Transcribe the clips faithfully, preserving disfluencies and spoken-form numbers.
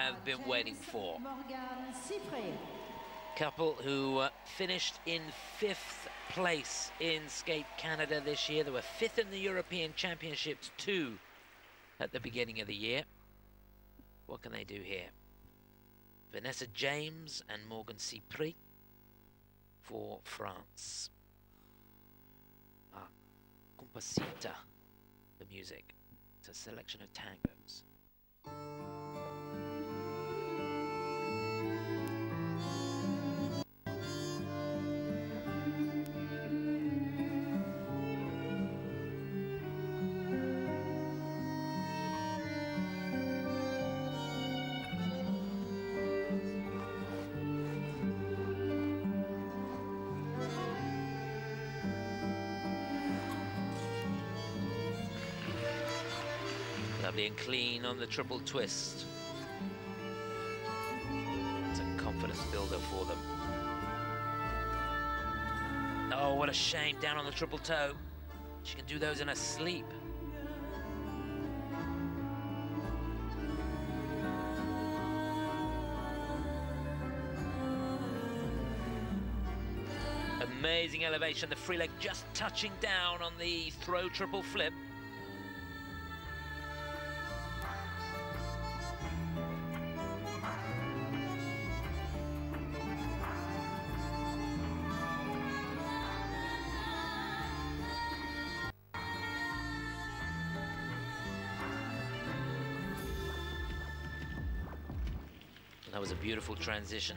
have been waiting for. Couple who uh, finished in fifth place in Skate Canada this year. They were fifth in the European Championships too at the beginning of the year. What can they do here? Vanessa James and Morgan Cypri for France. Ah, Compasita, the music. It's a selection of tangos. Lovely and clean on the triple twist. It's a confidence builder for them. Oh, what a shame, down on the triple toe. She can do those in her sleep. Amazing elevation, the free leg just touching down on the throw triple flip. That was a beautiful transition.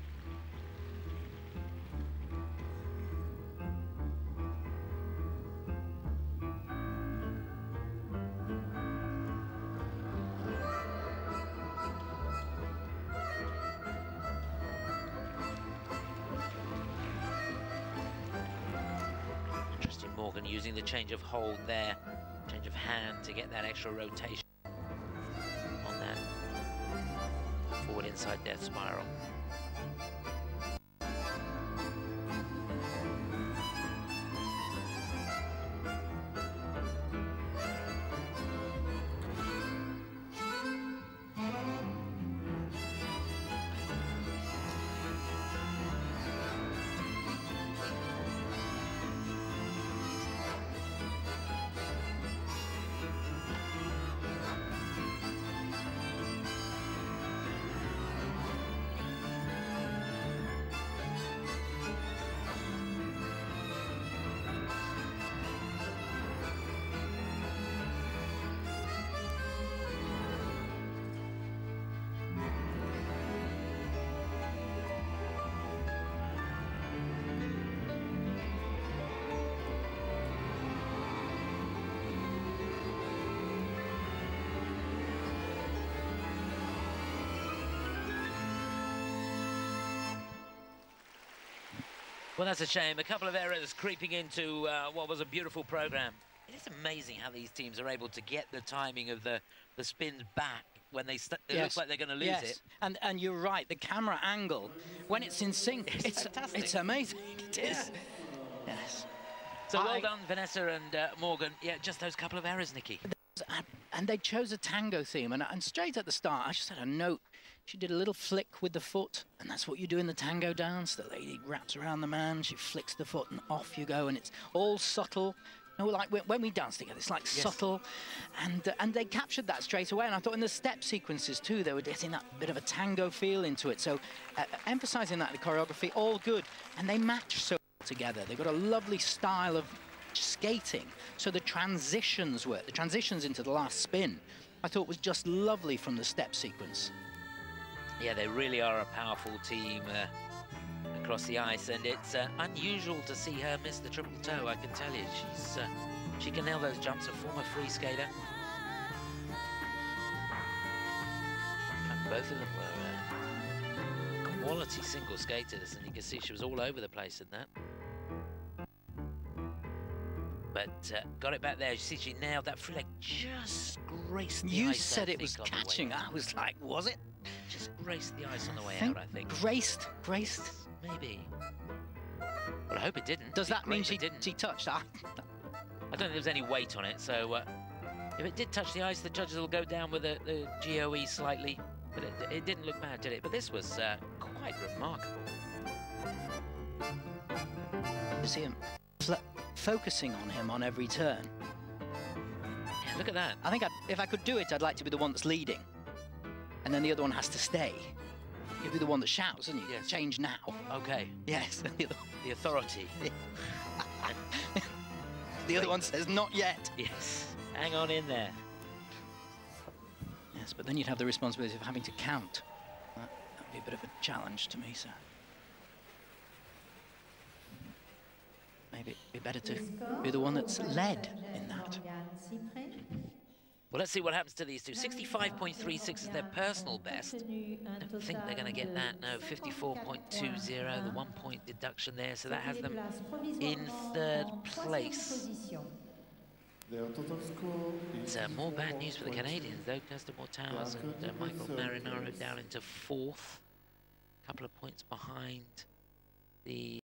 Interesting, Morgan using the change of hold there, change of hand to get that extra rotation on that forward inside death spiral. Well, that's a shame. A couple of errors creeping into uh, what was a beautiful program. It is amazing how these teams are able to get the timing of the, the spins back when they st it yes. looks like they're going to lose yes. it. And and you're right. The camera angle, when it's in sync, it's it's fantastic. It's amazing. It is. Yeah. Yes. So well I, done, Vanessa and uh, Morgan. Yeah, just those couple of errors, Nikki. And they chose a tango theme, and, and straight at the start, I just had a note. She did a little flick with the foot, and that's what you do in the tango dance. The lady wraps around the man, she flicks the foot, and off you go, and it's all subtle. You know, like when, when we dance together, it's like yes. subtle, and uh, and they captured that straight away. And I thought in the step sequences too, they were getting that bit of a tango feel into it. So uh, emphasizing that in the choreography, all good, and they match so well together. They've got a lovely style of skating. So the transitions were the transitions into the last spin, I thought was just lovely from the step sequence. Yeah, they really are a powerful team uh, across the ice, and it's uh, unusual to see her miss the triple toe, I can tell you. She's uh, she can nail those jumps, a former free skater. In fact, both of them were uh, quality single skaters, and you can see she was all over the place in that. But uh, got it back there. You see, she nailed that free leg, just graced the you ice. You said I it was think, catching. I was like, was it? Just graced the ice on the way I out, I think. Graced, graced? Maybe. But I hope it didn't. Does that mean she didn't? She touched that? I don't think there was any weight on it, so uh, if it did touch the ice, the judges will go down with the, the G O E slightly But it, it didn't look bad, did it? But this was uh, quite remarkable. You see him focusing on him on every turn. Yeah, look at that. I think I'd, if I could do it, I'd like to be the one that's leading. And then the other one has to stay. You'd be the one that shouts, and you Yes. change now. Okay. Yes. The other, The authority. the other one says, not yet. Yes. Hang on in there. Yes, but then you'd have the responsibility of having to count. That would be a bit of a challenge to me, so. Maybe it'd be better to be the one that's led in that. Well, let's see what happens to these two. sixty-five point three six is their personal best. I don't think they're going to get that. No, fifty-four point two zero, the one-point deduction there, so that has them in third place. It's uh, more bad news for the Canadians, though. Kirsten Moore Towers and uh, Michael Marinaro down into fourth. A couple of points behind the